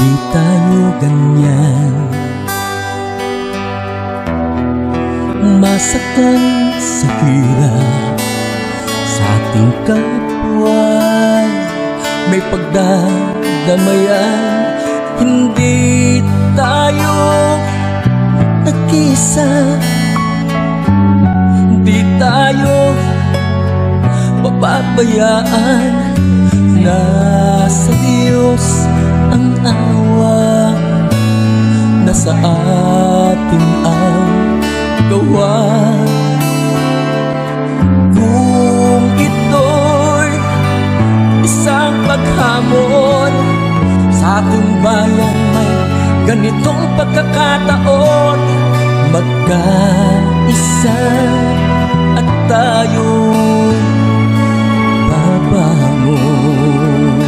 Di tayo ganyan, masaktan sa hirap sa ating kapwa. May pagdadamayan, hindi tayo nag-isa. Di tayo papabayaan, nasa Diyos ang awa, nasa atin ang gawa. Kung ito'y isang paghamon sa ating bayan, may ganitong pagkakataon, magkaisa at tayo babangon.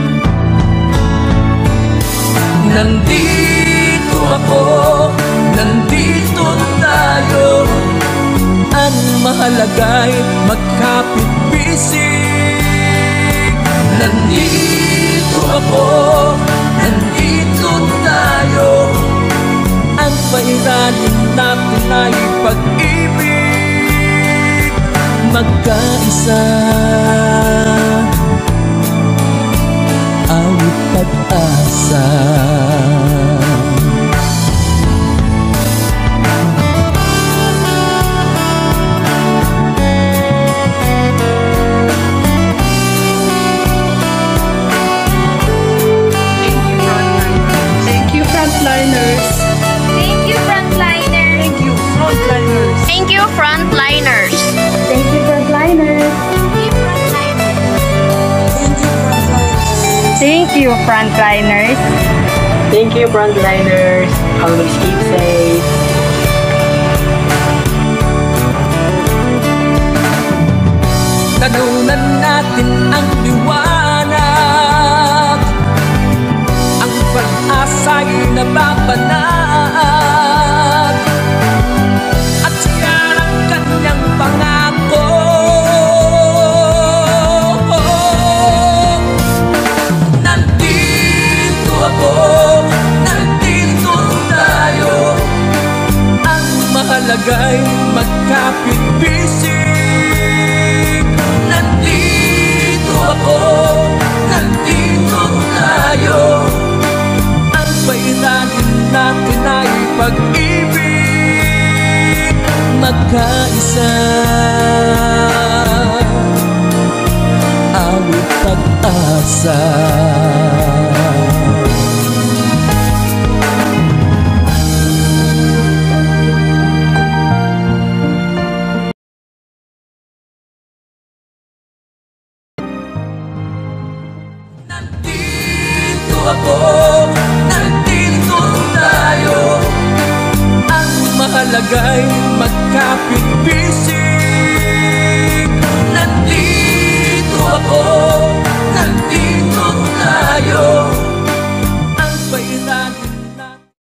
Nandito ako, nandito tayo, ang mahalaga'y magkapit-bisig. Nandito ako, nandito tayo, ang pairaling natin ay pag-ibig. Magkaisa, awit pag-asa. Thank you, frontliners. Thank you, frontliners. Thank you, frontliners. Thank you, frontliners. Thank you, frontliners. Thank you, frontliners. Thank you, frontliners. Always keep safe. Tanunan natin ang liwanag, ang pag-asa'y nababanag, at siya ang kanyang pangako. Nandito ako, nandito tayo, ang mahalaga'y magkapit-bisig. Nandito ako, nandito tayo, ang bairanin natin ay pag-ibig. Magkaisa, awit pag-asa. Nandito ako,